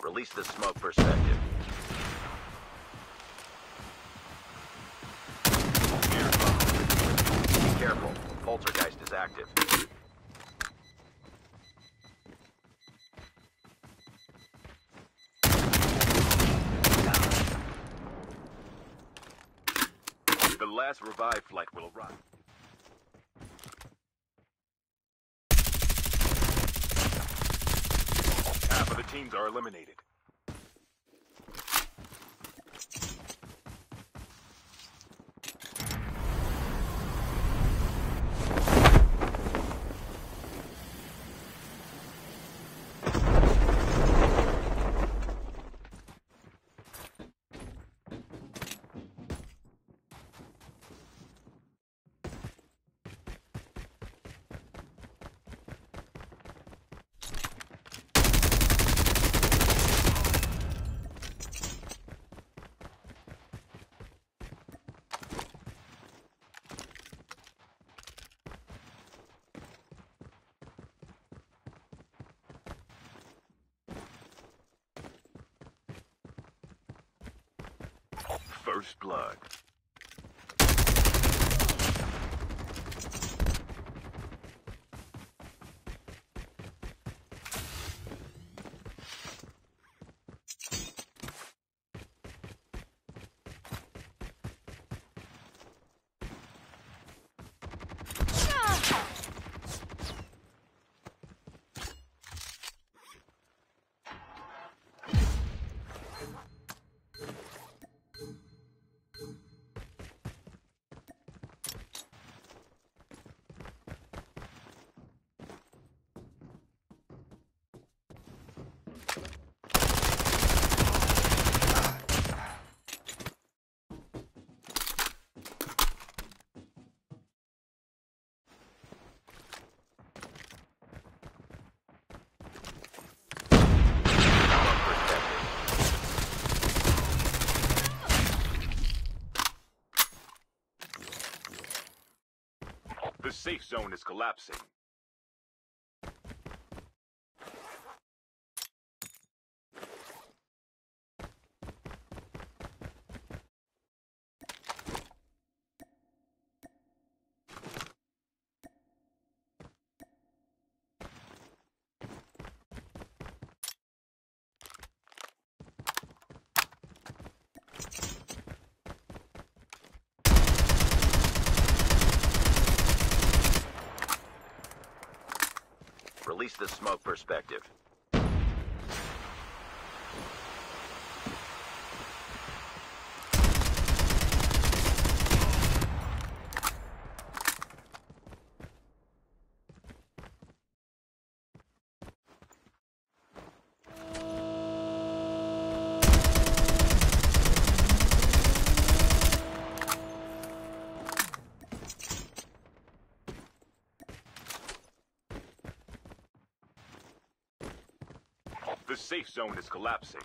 Release the smoke perspective. Be careful. Poltergeist is active. The last revive flight will arrive. Half of the teams are eliminated. First blood. The safe zone is collapsing. Release the smoke perspective. The safe zone is collapsing.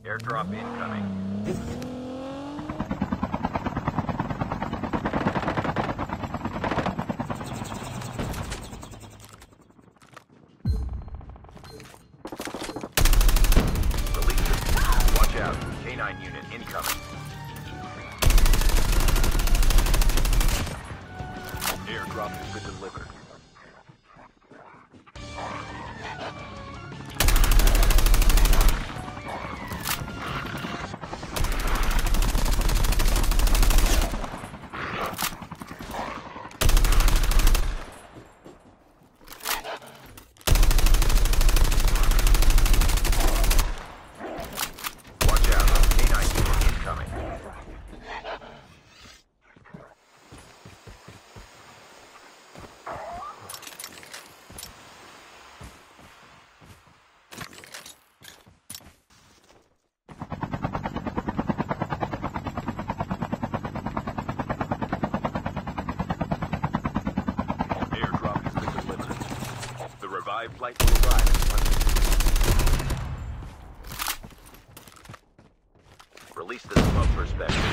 Airdrop incoming. Release it. Watch out. K9 unit incoming. Airdrop has been delivered. Watch out. K9 unit incoming. Airdrop has been delivered. The revived flight will arrive in 1 minute. Release the smoke perspective.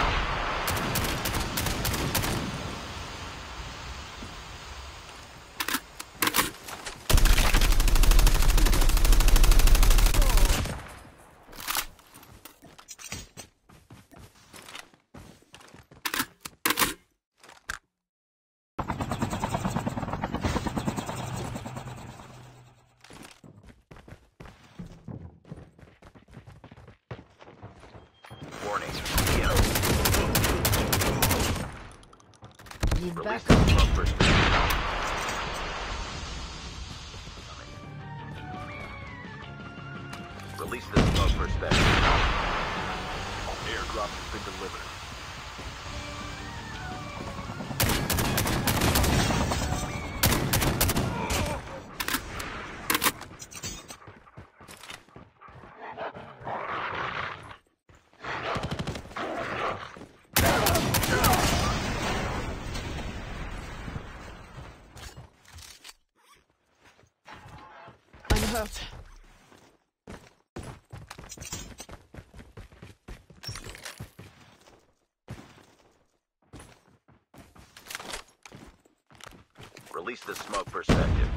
Warning. Need Release backup. the smoke perspective. Release the smoke perspective. Airdrop has been delivered. I'm hurt. Release the smoke perspective.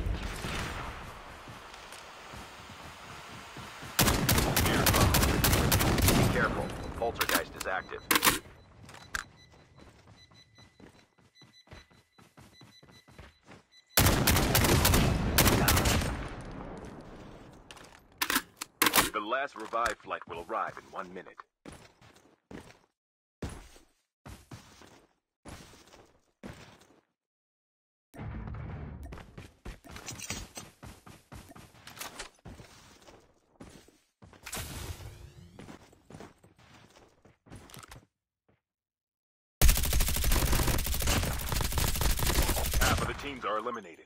Be careful. Poltergeist is active. The last revived flight will arrive in 1 minute. Half of the teams are eliminated.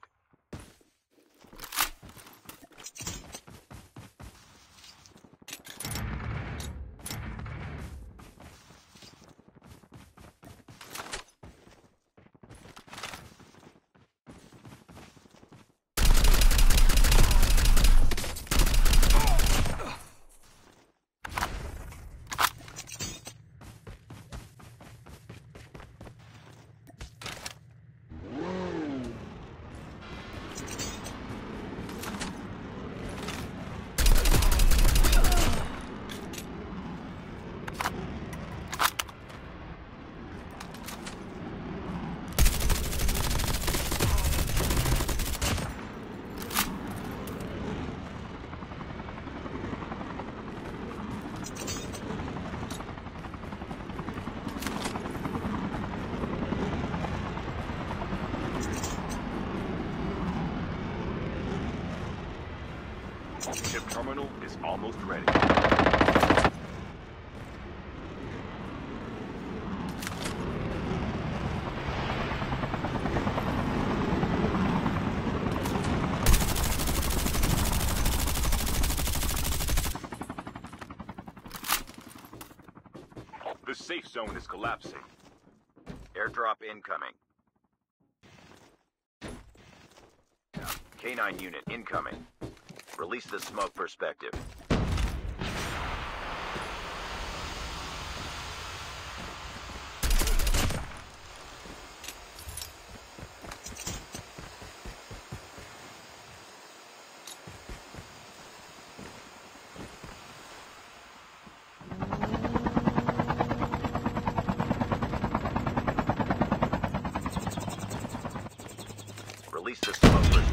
Ship terminal is almost ready. The safe zone is collapsing. Airdrop incoming. K9 unit incoming. Release the smoke perspective.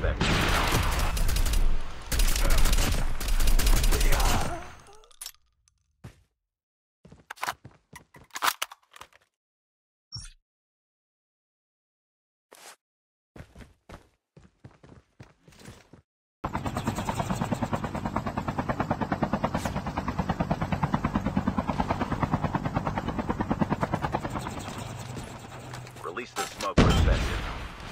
perspective. Release the smoke perspective.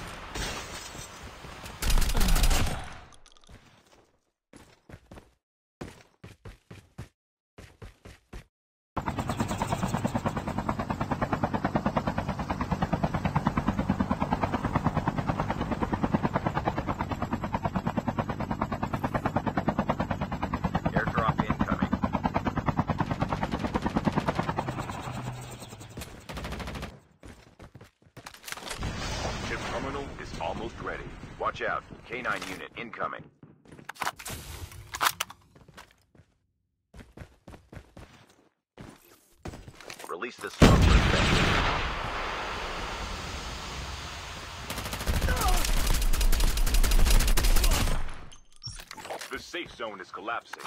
Airdrop incoming. Chip terminal is almost ready. Watch out. K9 unit incoming. Release the smoke perspective. The safe zone is collapsing.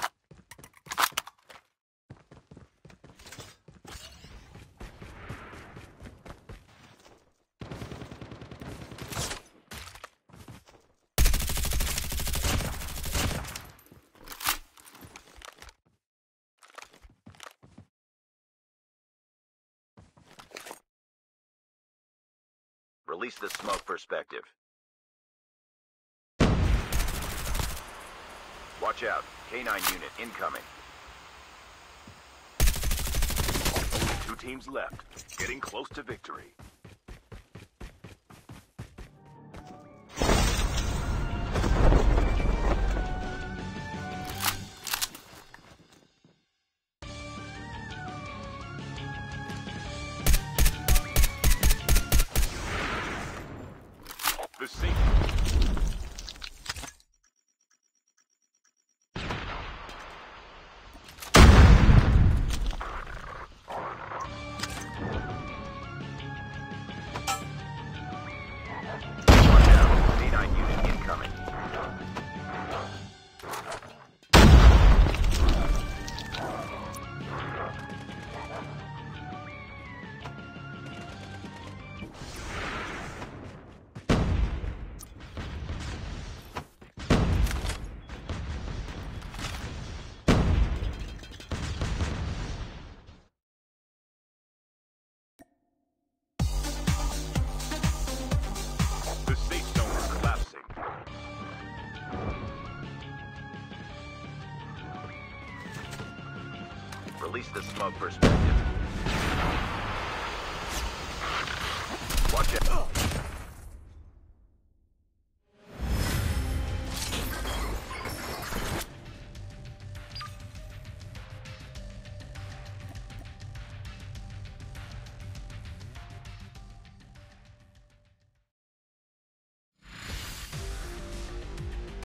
Release the smoke perspective. Watch out. K9 unit incoming. Only 2 teams left. Getting close to victory. The safe. Watch out. K9 unit incoming. The safe zone is collapsing. Release the smoke perspective. Watch out.